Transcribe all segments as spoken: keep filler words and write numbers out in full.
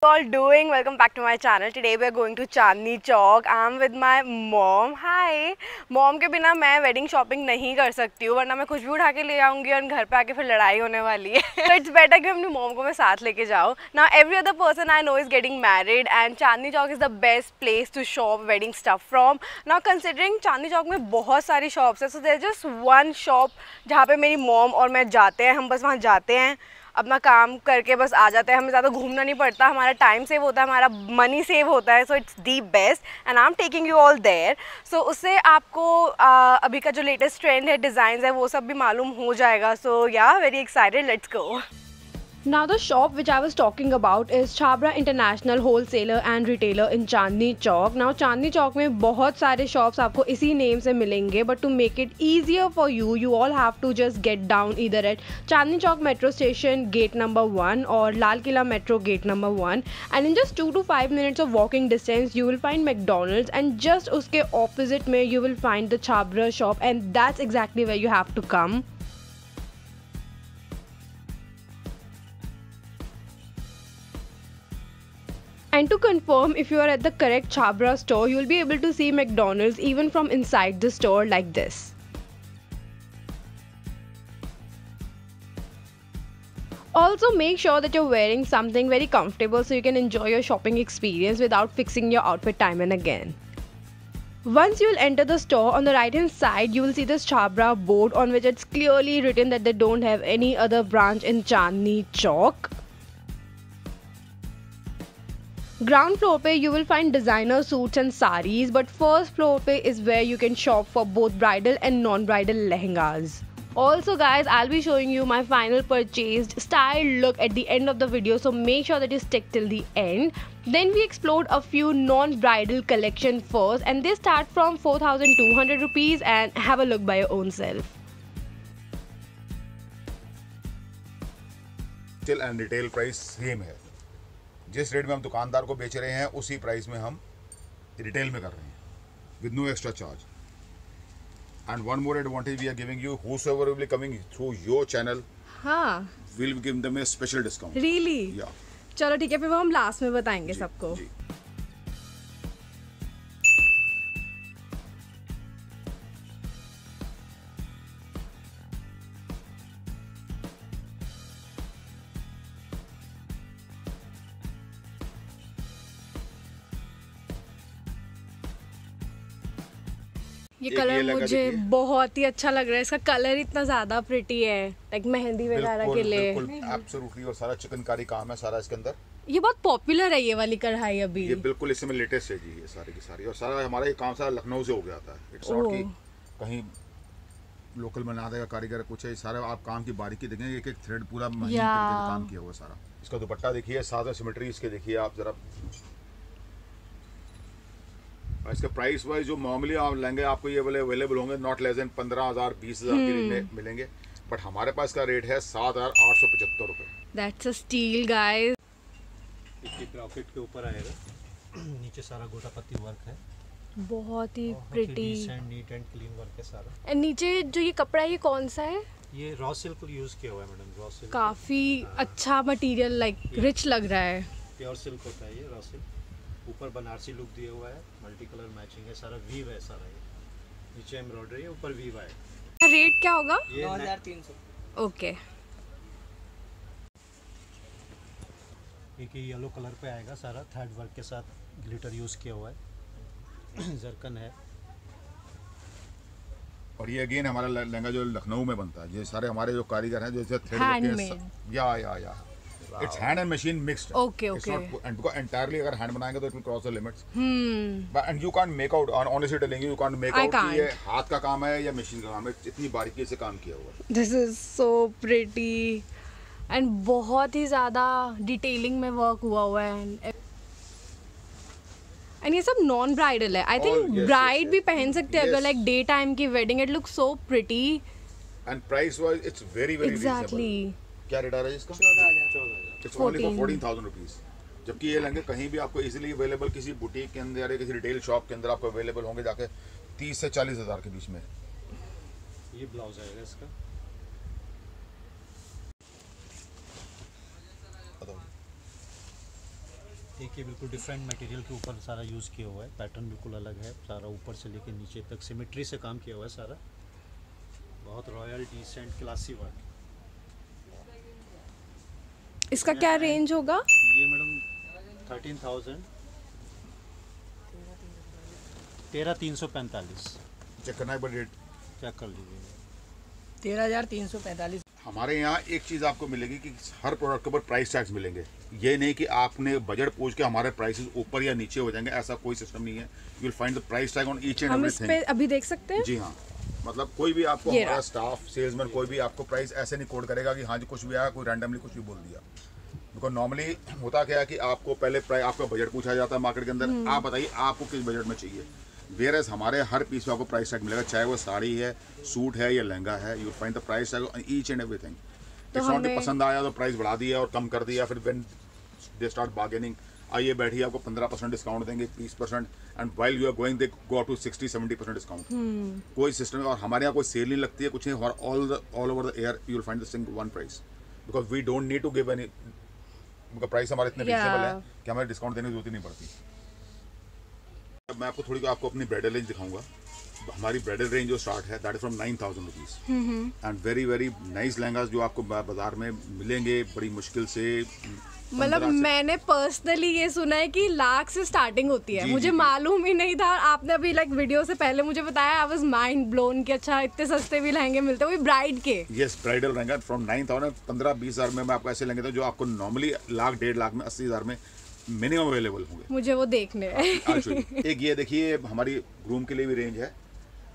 All doing? Welcome back to my channel. Today we are going to Chandni Chowk. I'm with my mom. Hi. Mom के बिना मैं wedding shopping नहीं कर सकती हूँ, वरना मैं कुछ भी उठा के ले आऊँगी और घर पे आके फिर लड़ाई होने वाली है. So it's better कि अपनी mom को मैं साथ लेके जाऊँ. Now every other person I know is getting married and Chandni Chowk is the best place to shop wedding stuff from. Now considering Chandni Chowk में बहुत सारी shops है, so there's just one shop जहाँ पे मेरी mom और मैं जाते हैं. हम बस वहाँ जाते हैं, अपना काम करके बस आ जाते हैं. हमें ज़्यादा घूमना नहीं पड़ता, हमारा टाइम सेव होता है, हमारा मनी सेव होता है. So it's the best and I am taking you all there. So उससे आपको uh, अभी का जो लेटेस्ट ट्रेंड है, डिज़ाइन है, वो सब भी मालूम हो जाएगा. So yeah very excited, let's go. Now the shop which I was talking about is Chhabra International Wholesaler and Retailer in Chandni Chowk. Now Chandni Chowk में बहुत सारे shops आपको इसी नेम से मिलेंगे, but to make it easier for you, you all have to just get down either at Chandni Chowk Metro Station gate number one or Lal Killa Metro gate number one, and in just two to five minutes of walking distance you will find McDonald's, and just उसके opposite में you will find the Chhabra shop, and that's exactly where you have to come. And to confirm if you are at the correct Chhabra store, you will be able to see McDonald's even from inside the store like this. Also make sure that you're wearing something very comfortable so you can enjoy your shopping experience without fixing your outfit time and again. Once you will enter the store, on the right hand side you will see this Chhabra board on which it's clearly written that they don't have any other branch in Chandni Chowk. Ground floor पे you will find designer suits and saris, but first floor पे is where you can shop for both bridal and non-bridal lehengas. Also guys, I'll be showing you my final purchased style look at the end of the video, so make sure that you stick till the end. Then we explored a few non-bridal collection first, and they start from four thousand two hundred rupees, and have a look by your own self. Retail and retail price same है. जिस rate में हम दुकानदार को बेच रहे हैं उसी प्राइस में हम रिटेल में कर रहे हैं with no extra charge. And one more advantage we are giving you, whosoever will be coming through your channel, हाँ, we'll give them a special discount. Really? Yeah. चलो ठीक है, फिर वो हम लास्ट में बताएंगे सबको. ये कलर मुझे बहुत ही अच्छा लग रहा है. इसका कलर इतना ज्यादा प्रिटी है, लाइक मेहंदी वगैरह के लिए. एब्सोल्युटली. और सारा चिकनकारी काम है सारा इसके अंदर. ये बहुत पॉपुलर है ये वाली कढ़ाई अभी. ये बिल्कुल इसमें लेटेस्ट है जी, ये सारी की सारी. और सारा हमारा ये काम सारा लखनऊ से हो गया था. इट्स नॉट कि कहीं लोकल बना देगा कारीगर कुछ है. सारा आप काम की बारीकी देखेंगे, एक एक थ्रेड पूरा महीन करके काम किया हुआ सारा. इसका दुपट्टा देखिए, सादा सिमेट्री इसके देखिए आप जरा. इसका प्राइस वाइज जो नॉर्मली आप लेंगे आपको ये वाले अवेलेबल होंगे नॉट लेस देन पंद्रह हजार बीस हजार के रेंज में मिलेंगे, बट हमारे पास का रेट है सात हजार आठ सौ पचहत्तर रुपए. That's a steal guys. इसकी ब्रॉकेट के ऊपर आएगा, नीचे सारा गोटा पत्ती वर्क है, बहुत ही pretty neat and clean work है सारा. एंड नीचे जो ये कपड़ा है ये कौन सा है? ये रॉ सिल्क यूज किया हुआ है मैडम. रॉ सिल्क काफी अच्छा मटेरियल, लाइक रिच लग रहा है. प्योर सिल्क होता है ये रॉ सिल्क. ऊपर बनारसी लुक दिया हुआ है, मल्टी कलर मैचिंग है, सारा वीव है सारा. ये नीचे एम्ब्रॉयडरी है, ऊपर वीव है. रेट क्या होगा? ये नौ हज़ार तीन सौ. ओके. एक येलो कलर पे आएगा सारा, थर्ड वर्क के साथ ग्लिटर यूज किया हुआ है. जरकन है. और ये अगेन हमारा लहंगा जो लखनऊ में बनता है. ये सारे हमारे जो कारीगर हैं जैसे थ्रेड हैंडमेड. या या या It's hand and machine mixed. Okay, okay. It's not, and because entirely अगर hand बनाएंगे तो it will cross the limits. Hmm. But and you can't make out. Honestly telling you, you can't make I out can't. कि ये हाथ का काम है या मशीन का काम है. इतनी बारीकी से काम किया हुआ है. This is so pretty and बहुत ही ज़्यादा डिटेलिंग में वर्क हुआ हुआ है. एंड ये सब नॉन ब्राइडल है. आई थिंक ब्राइड भी पहन सकते हैं अगर लाइक डे टाइम की wedding. It look so pretty. And price wise it's very very exactly. क्या रेट आ रहा है इसका? चौदह हजार. It's only for fourteen thousand rupees. जबकि ये लहंगे कहीं भी आपको इजीली अवेलेबल किसी बुटीक के अंदर या किसी रिटेल शॉप के अंदर आपको अवेलेबल होंगे जाके तीस से चालीस हजार के बीच में. ये ब्लाउज आएगा इसका. देखिए बिल्कुल डिफरेंट मटेरियल के ऊपर सारा यूज़ किया हुआ है, पैटर्न बिल्कुल अलग है, सारा ऊपर से लेके नीचे तक सिमेट्री से काम किया हुआ है सारा, बहुत रॉयल डिसेंट क्लासी वर्क। इसका क्या रेंज होगा? ये मैडम थर्टीन थाउजेंड तेरह तीन सौ पैंतालीस चेक करना है एक बार रेट। चेक कर लीजिए। तेरह हजार तीन सौ पैंतालीस। हमारे यहाँ एक चीज़ आपको मिलेगी कि हर प्रोडक्ट के ऊपर प्राइस टैग्स मिलेंगे। ये नहीं कि आपने बजट पूछ के हमारे प्राइसेस ऊपर या नीचे हो जाएंगे, ऐसा कोई सिस्टम नहीं है। You will find the price tag on each and हम इस पे एवरीथिंग। अभी देख सकते हैं? जी हाँ, मतलब कोई भी आपको ये हमारा रहा। स्टाफ सेल्समैन कोई भी आपको प्राइस ऐसे नहीं कोड करेगा कि हाँ जी कुछ भी आया, कोई रैंडमली कुछ भी बोल दिया। बिकॉज नॉर्मली होता क्या है कि आपको पहले प्राइस आपका बजट पूछा जाता है मार्केट के अंदर, आप बताइए आपको किस बजट में चाहिए। वेयर एज हमारे हर पीस में आपको प्राइस टैग मिलेगा, चाहे वो साड़ी है, सूट है या लहंगा है। You find the price tag on each and everything. It's not पसंद आया तो प्राइस बढ़ा दिया और कम कर दिया, फिर व्हेन दे स्टार्ट बार्गेनिंग, आइए बैठिए आपको पंद्रह परसेंट डिस्काउंट देंगे, बीस percent, and while you are going they go to sixty seventy percent discount. कोई सिस्टम, और हमारे यहाँ कोई सेल नहीं लगती है, कुछ नहीं। All all over the air you will find the sing one price, because we don't need to give any, उनका प्राइस हमारे इतने Yeah. रीजनेबल है कि हमें डिस्काउंट देने की जरूरत ही नहीं पड़ती। अब मैं आपको थोड़ी आपको अपनी ब्राइडल रेंज दिखाऊंगा। हमारी ब्राइडल रेंज जो स्टार्ट है that is from nine thousand rupees and very very nice lehengas जो आपको बा- बाजार में मिलेंगे बड़ी मुश्किल से। मतलब पंद्रह से- मैंने पर्सनली ये सुना है कि लाख से स्टार्टिंग होती है, जी, मुझे जी, जी। मालूम ही नहीं था। आपने अभी लाइक वीडियो से पहले मुझे बताया, आई वाज माइंड ब्लोन कि अच्छा इतने सस्ते भी लहंगे मिलते हैं, वो भी ब्राइड के। Yes, bridal lehenga from nine thousand पंद्रह बीस हज़ार में मैं आपको ऐसे लहंगे दूं जो आपको नॉर्मली लाख डेढ़ लाख में अस्सी हज़ार में मिनिमम अवेलेबल होंगे। मुझे वो देखने हैं। I'll show you। एक ये देखिए हमारी ग्रूम के लिए भी रेंज है,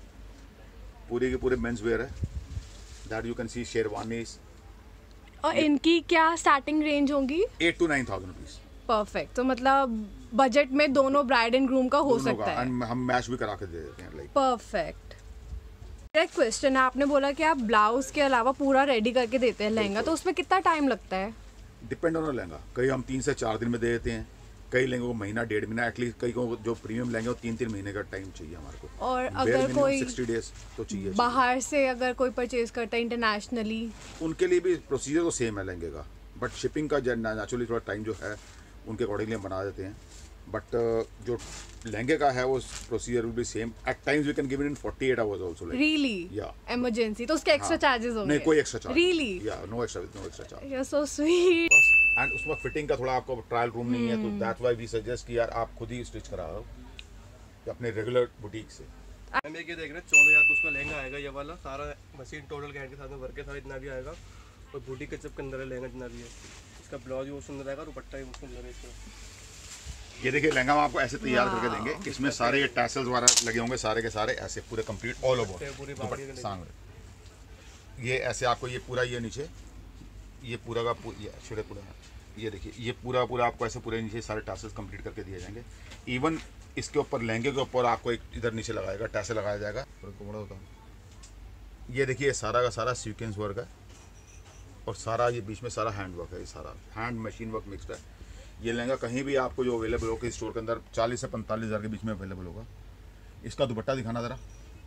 पूरे के पूरे मेंस वेयर है, that you can see sherwanis. और इनकी क्या स्टार्टिंग रेंज होगी? At two nine thousand rupees perfect. तो मतलब बजट में दोनों ब्राइड एंड ग्रूम का हो सकता है। एंड हम मैच भी करा के दे देते हैं लाइक। परफेक्ट। मेरा एक क्वेश्चन है, आपने बोला कि आप ब्लाउज के अलावा पूरा रेडी करके देते हैं लहंगा, तो उसमें कितना टाइम लगता है? डिपेंड ऑन लहंगा, कई हम तीन से चार दिन में दे देते हैं, कई लहंगों को महीना डेढ़ महीना, एटलीस्ट कई को जो प्रीमियम लहंगे वो तीन तीन महीने का टाइम चाहिए हमारे को। और अगर कोई सिक्सटी डेज तो चाहिए। बाहर से अगर कोई परचेज करता है इंटरनेशनली, उनके लिए भी प्रोसीजर तो सेम है लहंगे का, बट शिपिंग का नेचुरली थोड़ा टाइम जो है उनके अकॉर्डिंगली हम बना देते हैं। बट जो लहंगे का है वो procedure will be same. At times we can give it in forty eight hours also like. Really? या इमरजेंसी तो उसके एक्स्ट्रा चार्जेस होंगे? नहीं, कोई एक्स्ट्रा चार्ज। रियली? या no extra, no extra charge. You are so sweet. And उसमें fitting का थोड़ा आपको ट्रायल रूम नहीं है, तो दैट्स व्हाई वी सजेस्ट कि यार आप खुद ही स्टिच करा लो अपने रेगुलर बुटीक से। हम एक ये देख रहे हैं चौदह हज़ार का उसका लहंगा आएगा, ये वाला सारा मशीन टोटल के हैंड के साथ में वर्क के साथ इतना भी आएगा, और बूटी के चप के अंदर है लहंगा जितना भी है। इसका ब्लाउज भी बहुत सुंदर आएगा, दुपट्टा भी बहुत सुंदर है इसका। ये देखिए लहंगा हम आपको ऐसे तैयार करके देंगे, इसमें सारे ये टैसल्स वगैरह लगे होंगे सारे के सारे ऐसे पूरे कंप्लीट ऑल ओवर पूरी बावड़ी के सामने। ये ऐसे आपको ये पूरा ये नीचे ये पूरा का पू, ये छोटे पूरा ये देखिए ये पूरा पूरा आपको ऐसे पूरे नीचे सारे टैसल्स कंप्लीट करके दिए जाएंगे। इवन इसके ऊपर लहंगे के ऊपर आपको एक इधर नीचे लगाएगा टैसल लगाया जाएगा। ये देखिए सारा का सारा सीक्वेंस वर्क है और सारा ये बीच में सारा हैंड वर्क है, ये सारा हैंड मशीन वर्क मिक्सड है। ये लहंगा कहीं भी आपको जो अवेलेबल होगा स्टोर के अंदर चालीस से पैंतालीस हज़ार के बीच में अवेलेबल होगा। इसका दुपट्टा दिखाना ज़रा।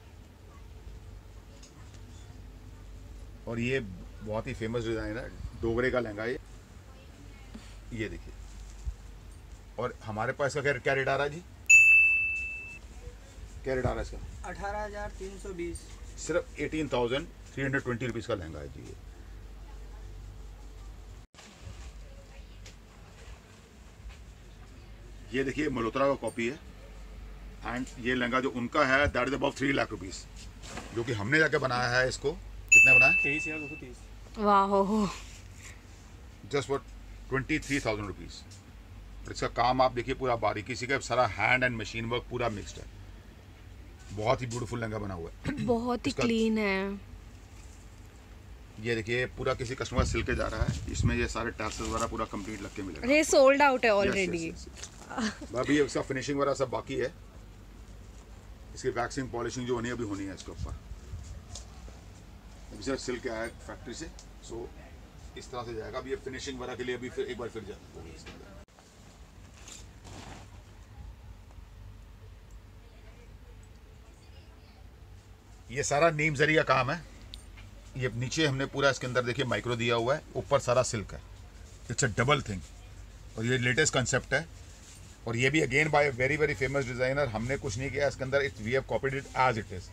और ये बहुत ही फेमस डिज़ाइन है, डोगरे का लहंगा ये ये देखिए। और हमारे पास इसका क्या क्या रेट आ रहा है जी? क्या रेट आ रहा है इसका? अठारह हजार तीन सौ बीस। सिर्फ eighteen thousand three hundred twenty rupees का लहंगा है जी ये। ये देखिए मल्होत्रा का कॉपी है एंड ये लहंगा जो उनका है that is about three lakh rupees, जो कि हमने जाके बनाया है। इसको कितने बनाया? तेईस हज़ार दो सौ तीस। वाह, just for twenty three thousand rupees. और इसका काम आप देखिए पूरा बारीकी से, सारा हैंड एंड मशीन वर्क पूरा मिक्सड है। बहुत ही ब्यूटीफुल लहंगा बना हुआ है, बहुत ही इसका- क्लीन है। ये देखिए पूरा किसी कस्टमर सिल के जा रहा है। इसमें ये सारे टैसल्स वगैरह पूरा कंप्लीट लग के मिलेगा। ये सोल्ड आउट है Yes, already. yes, yes, yes. अभी ये इसका फिनिशिंग वगैरह सब बाकी है। इसकी वैक्सिंग पॉलिशिंग जो होनी है अभी होनी है इसके ऊपर। अभी सर सिल के आया फैक्ट्री से, सो इस तरह से जाएगा। अभी ये फिनिशिंग वगैरह के लिए अभी फिर एक बार फिर जाएगा होगी इसके अंदर। ये सारा नीम जरी का काम है। ये नीचे हमने पूरा इसके अंदर देखिए माइक्रो दिया हुआ है, ऊपर सारा सिल्क है। It's a double thing. और ये लेटेस्ट कंसेप्ट है और ये भी again by very very famous designer, हमने कुछ नहीं किया इसके अंदर, we have copied it as it is.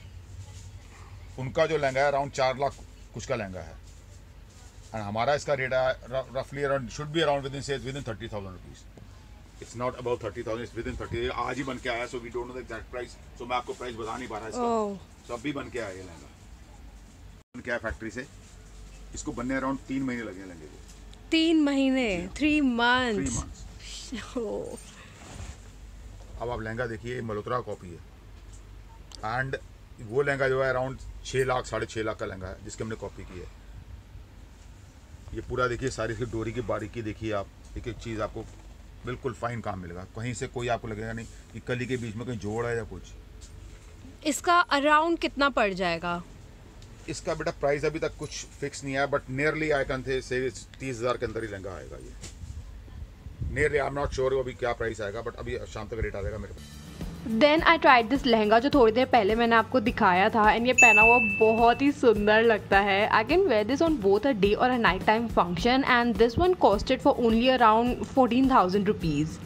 उनका जो लहंगा है अराउंड चार लाख कुछ का लहंगा है, एंड हमारा इसका रेट है रफली around should be around within से within thirty thousand rupees. It's not about thirty thousand, it's within thirty. आज ही बन के आया, so we don't know the exact price, so मैं आपको प्राइस बता नहीं पा रहा इसका। oh. सो अभी बन के आया ये लहंगा, बन के आया फैक्ट्री से। इसको बनने अराउंड तीन महीने लगे लहंगे को। तीन महीने थ्री थ्री मंथ्स मंथ्स। अब आप लहंगा देखिए, मल्होत्रा कॉपी है, एंड वो लहंगा जो है अराउंड छः लाख साढ़े छः लाख का लहंगा है जिसकी हमने कॉपी की है। ये पूरा देखिए, सारी इसकी डोरी की बारीकी देखिए आप, एक एक चीज़ आपको बिल्कुल फाइन काम मिलेगा, कहीं से कोई आपको लगेगा नहीं कि कली के बीच में कहीं जोड़ है या कुछ। इसका अराउंड कितना पड़ जाएगा? इसका बेटा प्राइस अभी तक कुछ फिक्स नहीं है, but nearly I can say तीस हज़ार के अंदर ही लहंगा आएगा ये, nearly. I am not sure अभी क्या प्राइस आएगा, बट अभी शाम तक रेट आ जाएगा मेरे पास। Then I tried this lehenga जो थोड़ी देर पहले मैंने आपको दिखाया था, एंड ये पहना हुआ बहुत ही सुंदर लगता है। I can wear this on both a day और a night time function, and this one costed for only around fourteen thousand rupees.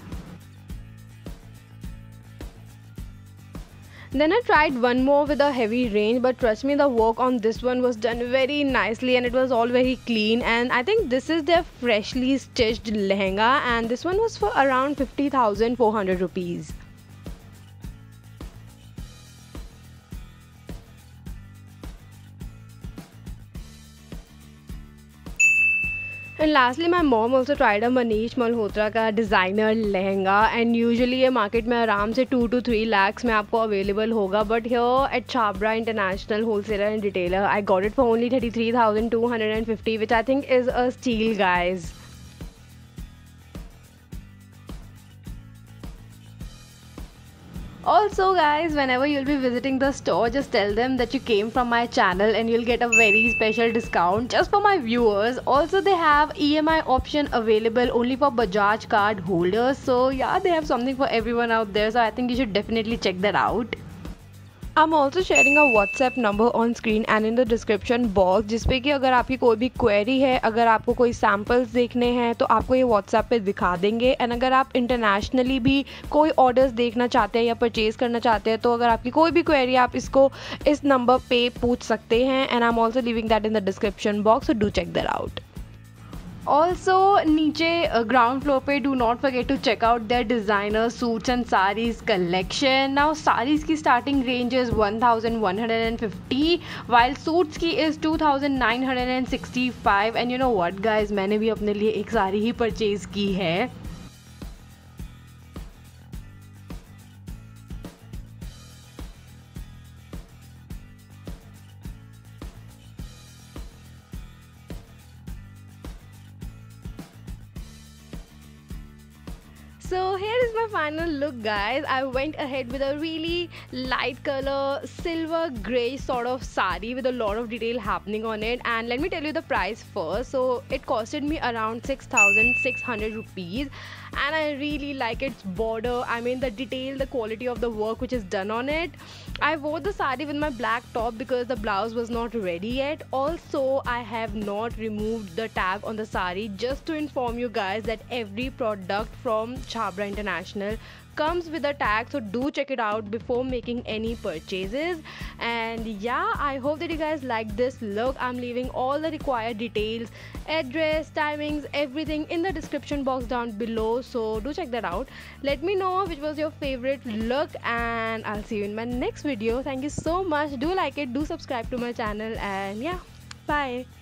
Then I tried one more with a heavy range, but trust me, the work on this one was done very nicely and it was all very clean, and I think this is their freshly stitched lehenga, and this one was for around fifty thousand four hundred rupees. And lastly, my mom also tried a Manish Malhotra का designer lehenga, and usually ये market में आराम से two to three lakhs में आपको available होगा, but here at Chhabra International Wholesaler and Retailer I got it for only thirty-three thousand two hundred fifty, which I think is a steal, guys. Also guys, whenever you'll be visiting the store, just tell them that you came from my channel and you'll get a very special discount just for my viewers. Also, they have E M I option available only for Bajaj card holders, so yeah, they have something for everyone out there, so I think you should definitely check that out. I'm also sharing a WhatsApp number on screen and in the description box, जिसपे कि अगर आपकी कोई भी query है, अगर आपको कोई सैम्पल्स देखने हैं तो आपको ये WhatsApp पे दिखा देंगे। एंड अगर आप इंटरनेशनली भी कोई ऑर्डर्स देखना चाहते हैं या परचेज़ करना चाहते हैं तो अगर आपकी कोई भी क्वेरी आप इसको इस नंबर पे पूछ सकते हैं, and I am also living that in the description box, so do check that out. Also, नीचे ग्राउंड फ्लोर पे do not forget to check out their designer suits and saris collection. Now saris की starting range is one thousand one hundred fifty, while suits की is two thousand nine hundred sixty five. And you know what guys, मैंने भी अपने लिए एक साड़ी ही purchase की है। So here is my final look, guys. I went ahead with a really light color silver gray sort of sari with a lot of detail happening on it, and let me tell you the price first. So it costed me around six thousand six hundred rupees, and I really like its border. I mean the detail, the quality of the work which is done on it. I wore the sari with my black top because the blouse was not ready yet. Also, I have not removed the tag on the sari, just to inform you guys that every product from Chhabra International comes with a tag, so do check it out before making any purchases. And yeah, I hope that you guys like this look. I'm leaving all the required details, address, timings, everything in the description box down below, so do check that out. Let me know which was your favorite look, and I'll see you in my next video. Thank you so much. Do like it, do subscribe to my channel, and yeah, bye.